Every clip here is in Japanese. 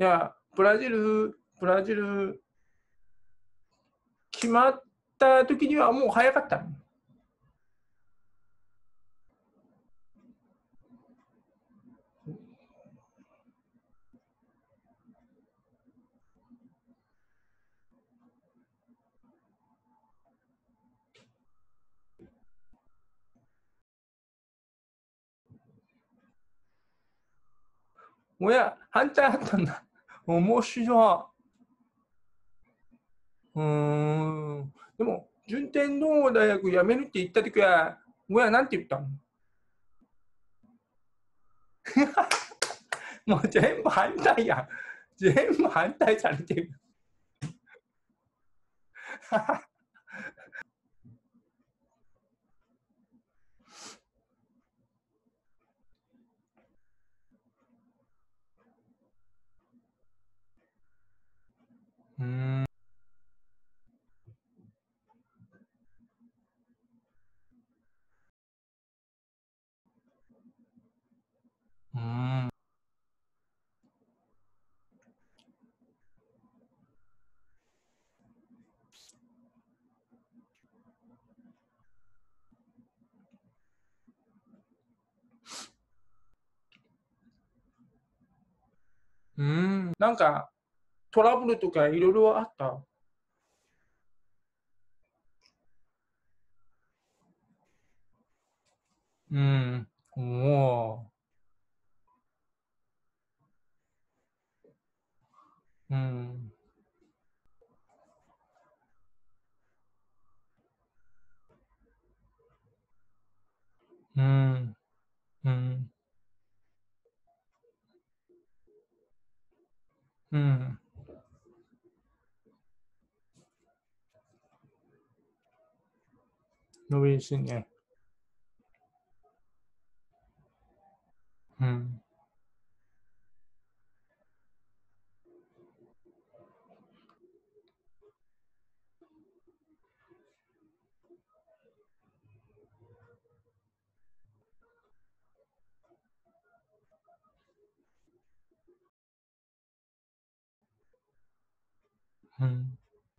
や、ブラジル決まった時にはもう早かったの。反対あったんだ。面白い。でも、順天堂大学辞めるって言った時は、親なんて言ったの？もう全部反対やん。全部反対されてる。うーん。うーん。なんかトラブルとかいろいろあった？うん。おー。うん。うん。うん。うん。のびしね。うん。うん。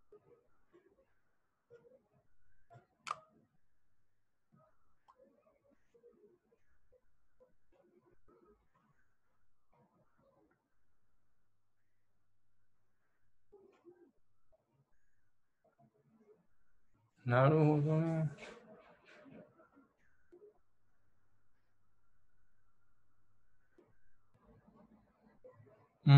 なるほどね。うん。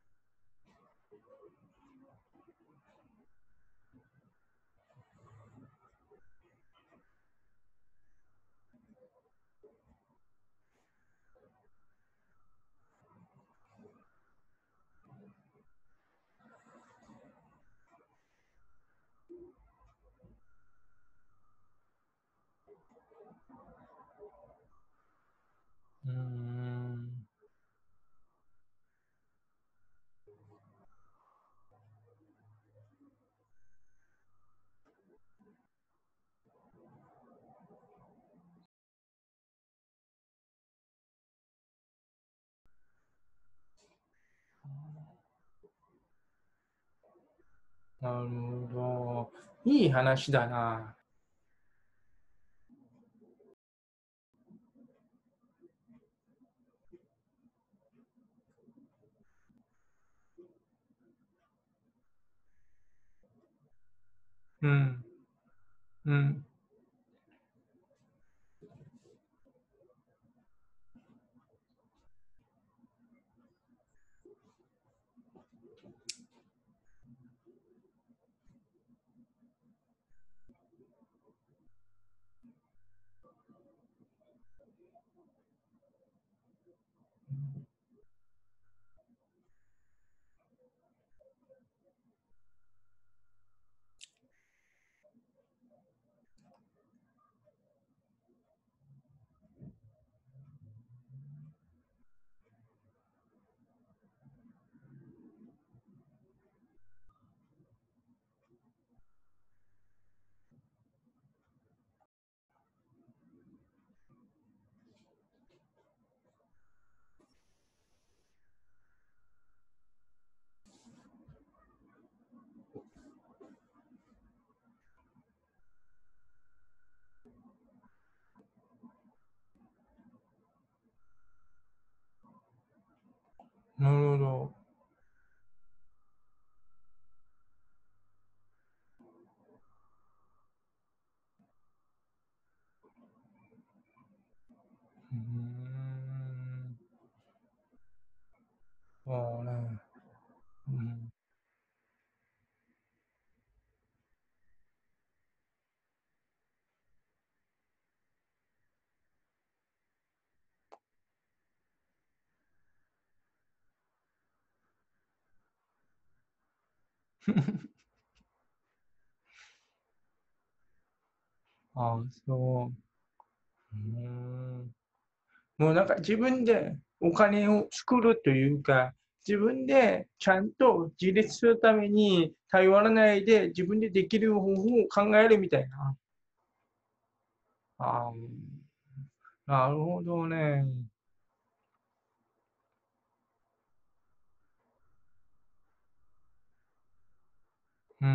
うーん。なるほど。いい話だな。うん。うん。 なるほど。うーん。そうね。うん。ああ、そう。うーん。もうなんか自分でお金を作るというか、自分でちゃんと自立するために頼らないで、自分でできる方法を考えるみたいな。ああ、なるほどね。うん。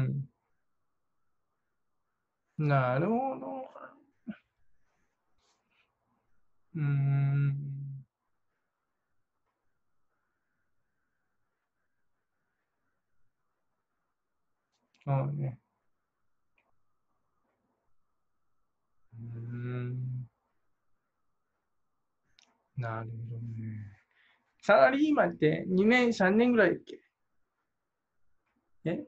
なるほど。うーん。そうね。うーん。なるほどね。サラリーマンって2年、3年ぐらいだっけ？え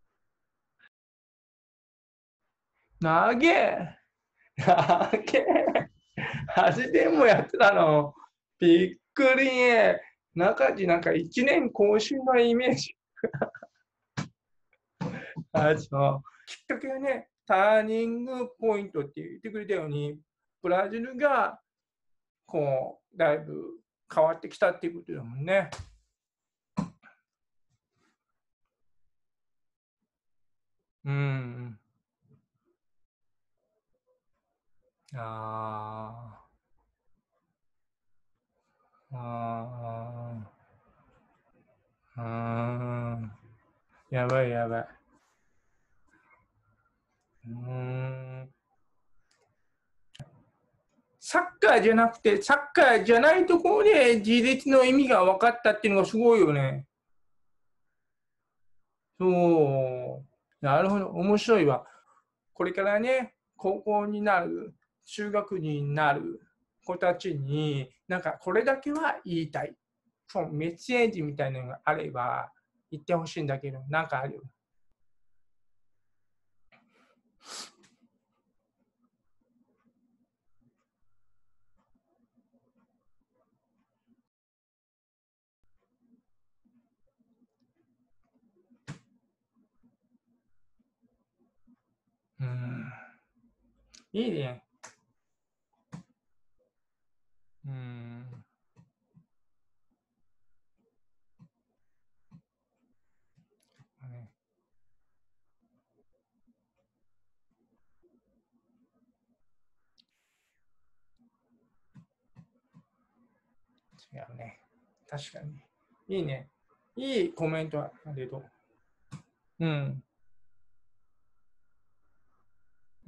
なげえ。なげえ。8年もやってたの。びっくりね。中地なんか1年更新のイメージ。きっかけはね、ターニングポイントって言ってくれたように、ブラジルがこう、だいぶ変わってきたっていうことだもんね。うん。ああ。ああ。ああ。やばいやばい。うーん。サッカーじゃなくて、サッカーじゃないところで自立の意味が分かったっていうのがすごいよね。そう。なるほど。面白いわ。これからね、高校になる、中学になる子たちに、なんかこれだけは言いたい。そう、メッセージみたいなのがあれば言ってほしいんだけど、なんかある？うん。いいね。うん。ね、違うね。確かに。いいね。いいコメントありがとう。うん。うん。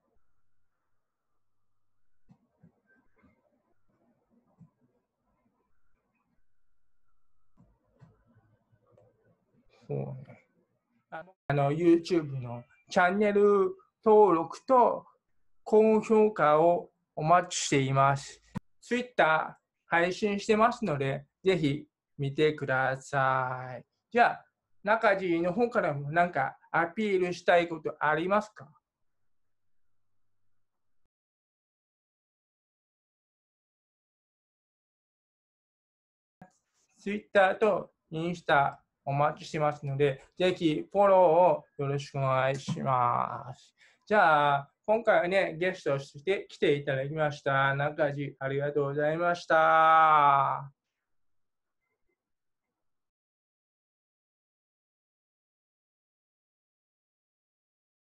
そうね。YouTube のチャンネル登録と高評価をお待ちしています。Twitter 配信してますので、ぜひ見てください。じゃあ、中地の方からも何かアピールしたいことありますか？ Twitter とインスタお待ちしてますので、ぜひフォローをよろしくお願いします。じゃあ、今回はね、ゲストとして来ていただきました。中地、ありがとうございました。